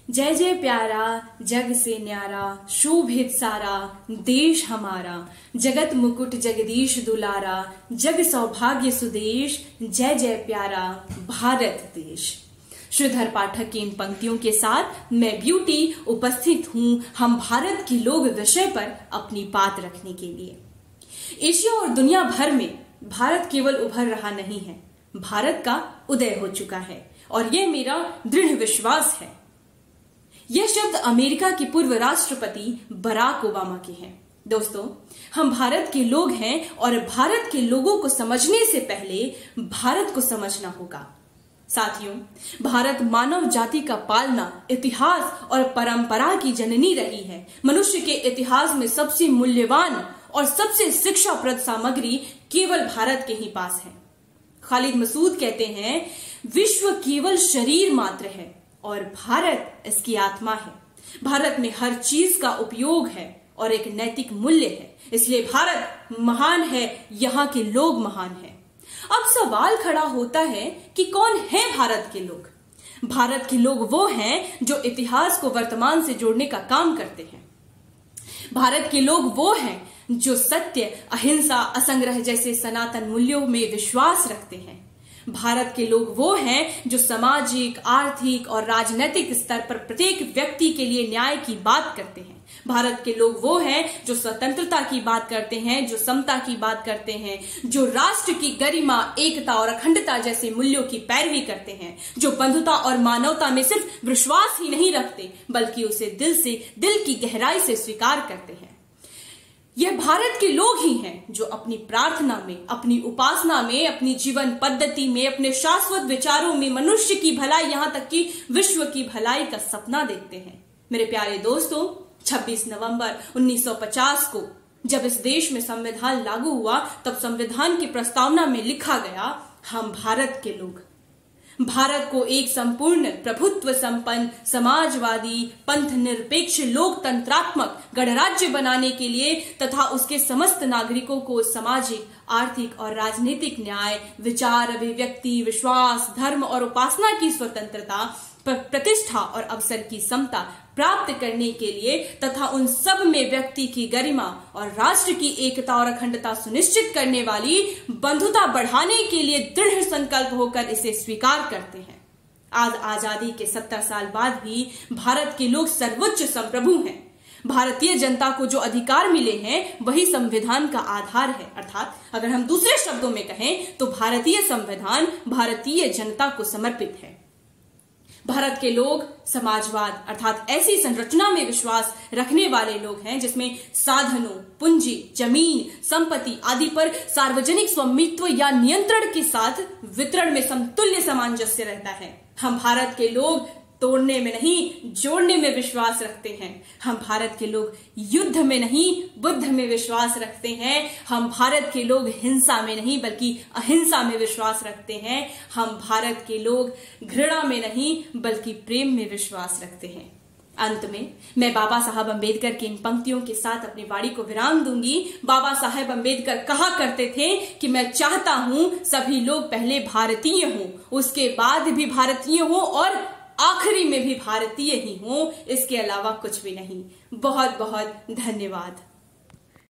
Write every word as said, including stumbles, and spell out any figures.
जय जय प्यारा जग से न्यारा शोभित सारा देश हमारा, जगत मुकुट जगदीश दुलारा, जग सौभाग्य सुदेश, जय जय प्यारा भारत देश। श्रीधर पाठक की इन पंक्तियों के साथ मैं ब्यूटी उपस्थित हूं हम भारत के लोग विषय पर अपनी बात रखने के लिए। एशिया और दुनिया भर में भारत केवल उभर रहा नहीं है, भारत का उदय हो चुका है और यह मेरा दृढ़ विश्वास है। यह शब्द अमेरिका के पूर्व राष्ट्रपति बराक ओबामा के हैं। दोस्तों, हम भारत के लोग हैं और भारत के लोगों को समझने से पहले भारत को समझना होगा। साथियों, भारत मानव जाति का पालना, इतिहास और परंपरा की जननी रही है। मनुष्य के इतिहास में सबसे मूल्यवान और सबसे शिक्षाप्रद सामग्री केवल भारत के ही पास है। खालिद मसूद कहते हैं, विश्व केवल शरीर मात्र है और भारत इसकी आत्मा है। भारत में हर चीज का उपयोग है और एक नैतिक मूल्य है, इसलिए भारत महान है, यहाँ के लोग महान हैं। अब सवाल खड़ा होता है कि कौन है भारत के लोग? भारत के लोग वो हैं जो इतिहास को वर्तमान से जोड़ने का काम करते हैं। भारत के लोग वो हैं जो सत्य, अहिंसा, असंग्रह जैसे सनातन मूल्यों में विश्वास रखते हैं। भारत के लोग वो हैं जो सामाजिक, आर्थिक और राजनीतिक स्तर पर प्रत्येक व्यक्ति के लिए न्याय की बात करते हैं। भारत के लोग वो हैं जो स्वतंत्रता की बात करते हैं, जो समता की बात करते हैं, जो राष्ट्र की गरिमा, एकता और अखंडता जैसे मूल्यों की पैरवी करते हैं, जो बंधुता और मानवता में सिर्फ विश्वास ही नहीं रखते बल्कि उसे दिल से, दिल की गहराई से स्वीकार करते हैं। यह भारत के लोग ही हैं जो अपनी प्रार्थना में, अपनी उपासना में, अपनी जीवन पद्धति में, अपने शाश्वत विचारों में मनुष्य की भलाई, यहां तक कि विश्व की भलाई का सपना देखते हैं। मेरे प्यारे दोस्तों, छब्बीस नवंबर उन्नीस सौ पचास को जब इस देश में संविधान लागू हुआ, तब संविधान की प्रस्तावना में लिखा गया, हम भारत के लोग भारत को एक संपूर्ण, प्रभुत्व संपन्न, समाजवादी, पंथ निरपेक्ष, लोकतंत्रात्मक गणराज्य बनाने के लिए तथा उसके समस्त नागरिकों को सामाजिक, आर्थिक और राजनीतिक न्याय, विचार अभिव्यक्ति, विश्वास, धर्म और उपासना की स्वतंत्रता, प्रतिष्ठा और अवसर की समता प्राप्त करने के लिए तथा उन सब में व्यक्ति की गरिमा और राष्ट्र की एकता और अखंडता सुनिश्चित करने वाली बंधुता बढ़ाने के लिए दृढ़ संकल्प होकर इसे स्वीकार करते हैं। आज आजादी के सत्तर साल बाद भी भारत के लोग सर्वोच्च संप्रभु हैं। भारतीय जनता को जो अधिकार मिले हैं वही संविधान का आधार है। अर्थात अगर हम दूसरे शब्दों में कहें तो भारतीय संविधान भारतीय जनता को समर्पित है। भारत के लोग समाजवाद अर्थात ऐसी संरचना में विश्वास रखने वाले लोग हैं जिसमें साधनों, पूंजी, जमीन, संपत्ति आदि पर सार्वजनिक स्वामित्व या नियंत्रण के साथ वितरण में समतुल्य सामंजस्य रहता है। हम भारत के लोग तोड़ने में नहीं, जोड़ने में विश्वास रखते हैं। हम भारत के लोग युद्ध में नहीं, बुद्ध में विश्वास रखते हैं। हम भारत के लोग हिंसा में नहीं बल्कि अहिंसा में विश्वास रखते हैं। हम भारत के लोग घृणा में नहीं बल्कि प्रेम में विश्वास रखते हैं। अंत में मैं बाबा साहब अम्बेडकर की इन पंक्तियों के साथ अपनी वाणी को विराम दूंगी। बाबा साहब अम्बेडकर कहा करते थे कि मैं चाहता हूं सभी लोग पहले भारतीय हों, उसके बाद भी भारतीय हों और आखिरी में भी भारतीय ही हूं, इसके अलावा कुछ भी नहीं। बहुत बहुत धन्यवाद।